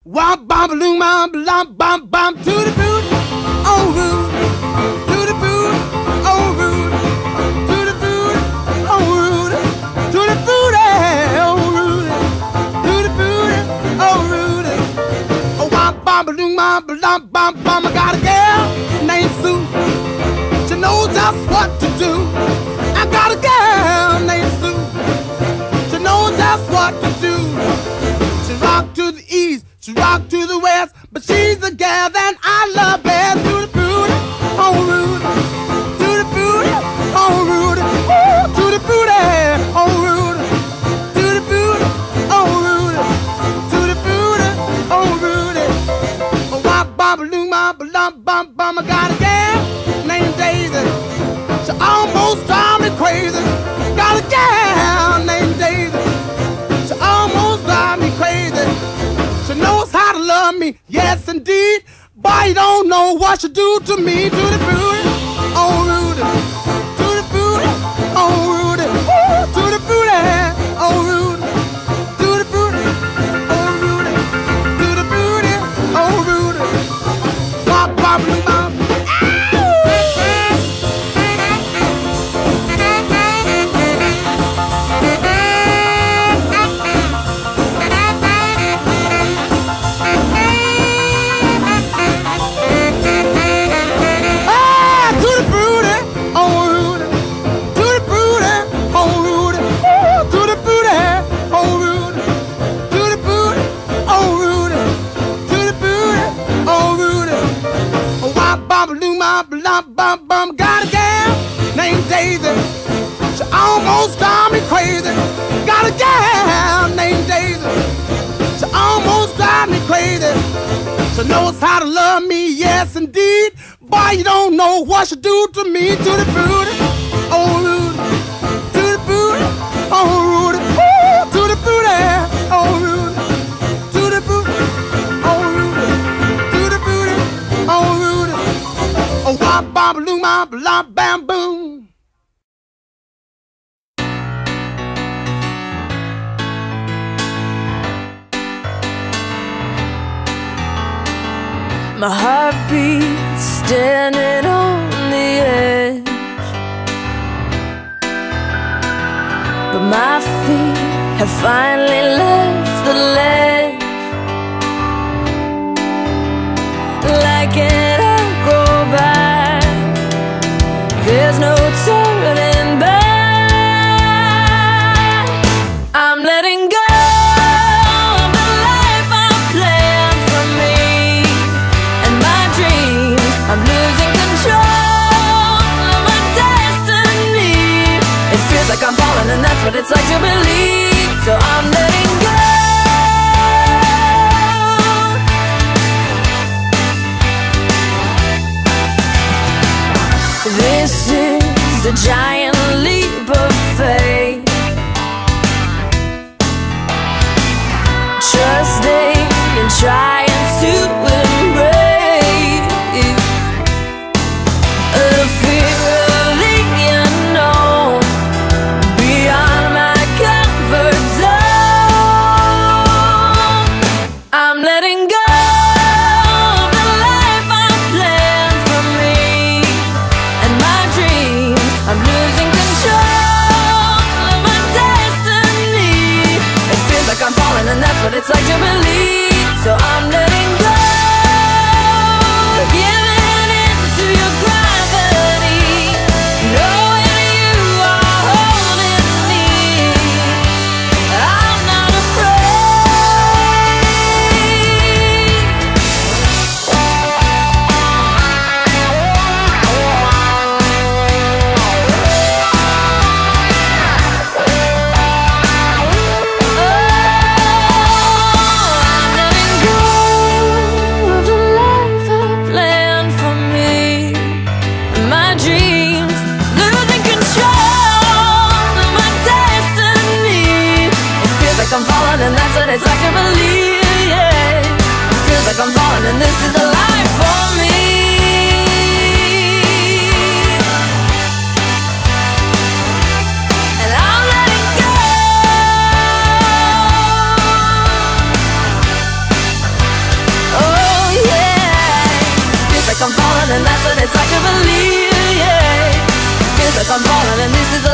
Wop bom balloon bom bom bom bom to the boot, oh Rude, to the boot, oh Rude, to the boot, oh Rude, to the boot, oh Rude, to the boot, oh Rude. Oh wop bom balloon bom bom bom bom. I got a girl named Sue. She knows just what to do. I got a girl named Sue. She knows just what to do. She rock to the east. She rock to the west, but she's the gal that I love best. To the booty, oh Rude, to the booty, oh Rude, to the booty, oh Rude, to the booty, oh Rude, to the booty, oh Rude. Oh wop bom balloon bom bum bum. I got a gal named Daisy. She almost drives me crazy. Got a gal named Daisy. She almost drives me crazy. She knows how to love me, yes indeed. Boy, you don't know what she do to me. To the booty, oh Rudy, to the booty, oh Rudy, to the booty, oh Rudy, to the booty, oh Rudy, to the booty, oh Rudy. Bop bop bop bop. Bum bum, got a gal named Daisy. She almost drives me crazy. Got a gal named Daisy. She almost drives me crazy. She knows how to love me, yes indeed. Boy, you don't know what she do to me. To the booty, oh Rudy, to the booty, oh Rudy, to the booty, oh Rudy, to the booty, oh Rudy, to the booty, oh Rudy. Oh, wop, bop, balloon, bop, bop, bam, boom. My heart beats standing on the edge, but my feet have finally left the ledge. Like an echo back, there's no turning back. I'm letting go of the life I planned for me and my dreams. I'm losing control of my destiny. It feels like I'm falling, and that's what it's like to believe. So I'm letting go. This is a giant leap of faith, trusting and trying to embrace the fear of the unknown, beyond my comfort zone. I'm letting go. I'm losing control of my destiny. It feels like I'm falling, and that's what it's like to believe. So I'm letting go, giving in to your gravity, knowing you are holding me. I'm not I'm falling, and that's what it's like to believe, yeah. It feels like I'm falling, and this is the life for me. And I'm letting go. like I'm falling, and that's what it's like to believe, yeah. Feels like I'm falling, and this is